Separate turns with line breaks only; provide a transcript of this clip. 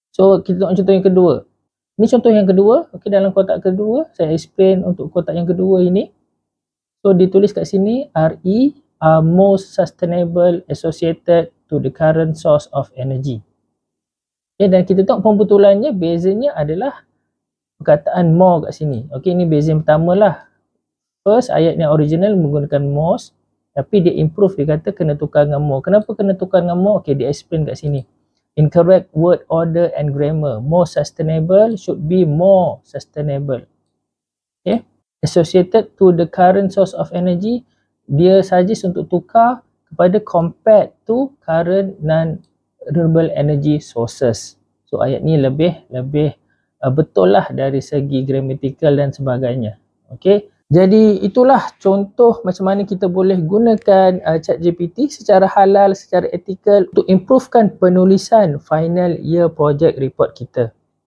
So kita tengok contoh yang kedua. Ini contoh yang kedua. Okey, dalam kotak kedua saya explain untuk kotak yang kedua ini. So ditulis kat sini RE are most sustainable associated to the current source of energy. Okay, dan kita tengok pembetulannya, bezanya adalah perkataan more kat sini. Okey, ini beza yang pertama lah. First, ayat yang original menggunakan most, tapi dia improve, dia kata kena tukar dengan more. Kenapa kena tukar dengan more? Okey, dia explain kat sini. Incorrect word order and grammar. More sustainable should be more sustainable. Okay. Associated to the current source of energy, dia suggest untuk tukar kepada compared to current non-renewable energy sources. So ayat ni lebih betul lah dari segi grammatical dan sebagainya. Okay. Jadi itulah contoh macam mana kita boleh gunakan ChatGPT secara halal, secara etikal untuk improvekan penulisan final year project report kita.